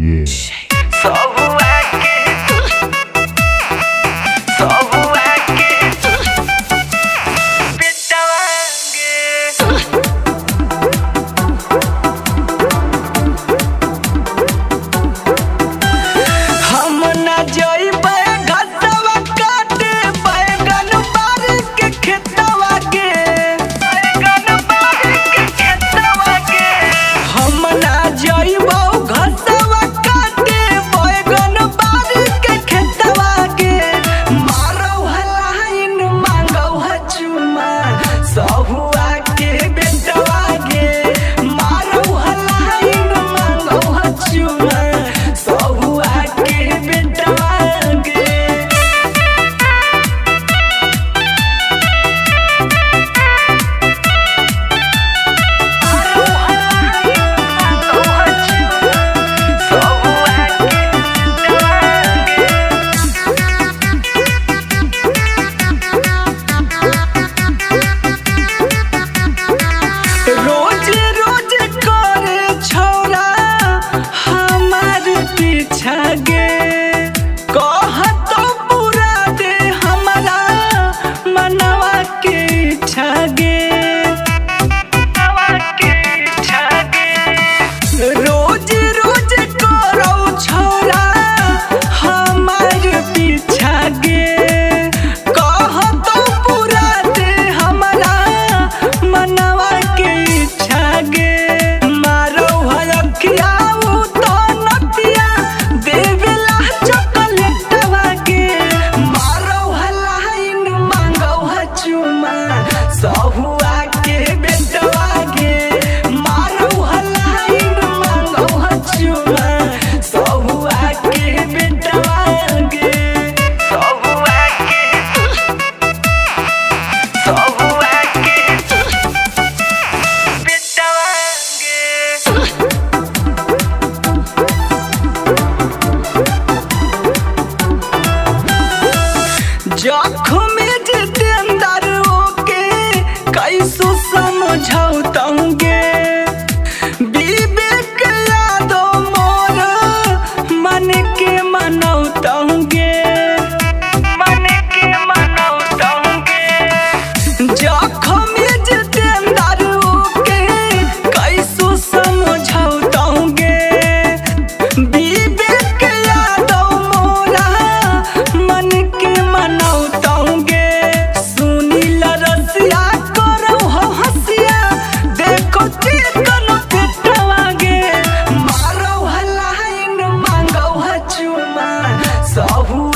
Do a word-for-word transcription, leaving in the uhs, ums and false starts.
Yeah. जख्म जितेंद्र के कैसो समझौतंगे विवेक यादव मोर मन के मनौतंगे मन के मनौतंगे जख्म जितेंद्र के कैसो समझौतंगे विवेक यादव मोरा मन के मनौतंगे सुनील रसिया करो हो हसिया देखो चिकन पेटवागे मारो हलाइन मांगो ह चुमा सहु